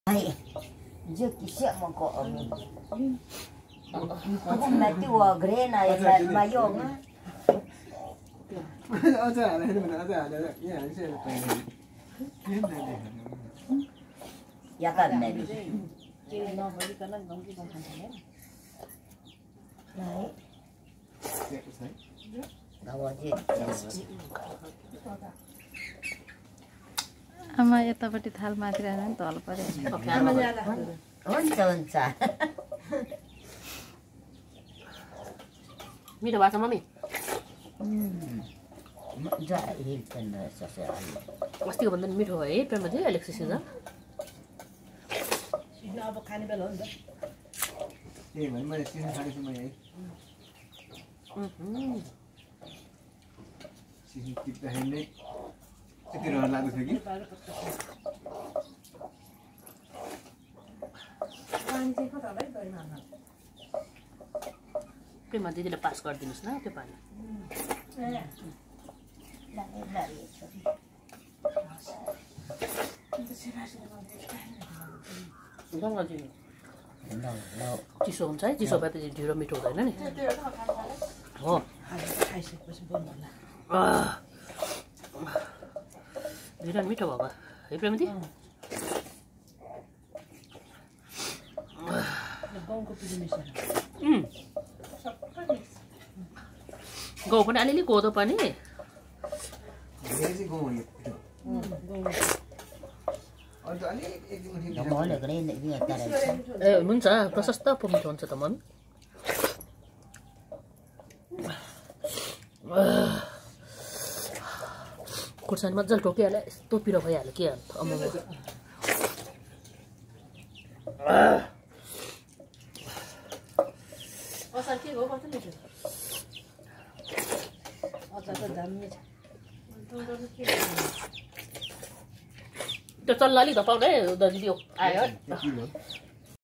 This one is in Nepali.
Ai, giờ cái xe mà có cũng mẹ tiêu gre này mà dùng á. Ở đây này mình ở đây đấy, như này sẽ Ya cần này đi. Đấy. Đâu rồi chứ. आमा यतापट्टि थाल माथि राख्नु नि तल पऱ्यो हुन्छ हुन्छ मिठो भएको छ मम्मी मजा हिल्छन् रहेछ अस्तिको भन्दा नि मिठो भयो है प्रेममा चाहिँ एलेक्सिस सिजन अब खाने बेला हो नि त त्यही भने मैले सिजन खाने छु मैले सिजन टिप्दाखेरि नै यति रहर लाग्दो थियो कि प्रेममा दिदीले पास गरिदिनुहोस् न त्यो पानी चिसो हुन्छ है चिसो भए त ढिँडो मिठो हुँदैन नि हो ढिँडो मिठो भएको है प्रेमदी गहुँ पनि अलिअलि कोदो पनि ए हुन्छ प्रशस्त पो मिठो हुन्छ त मम्मी खुर्सानी मजाले ठोकिहाल्यो यस्तो पिरो भइहाल्यो के अम्म अचार के हो कस्तो मिठो अचार त दामी छ त्यो चल्ला अलिक धपाउने है दिदी आयो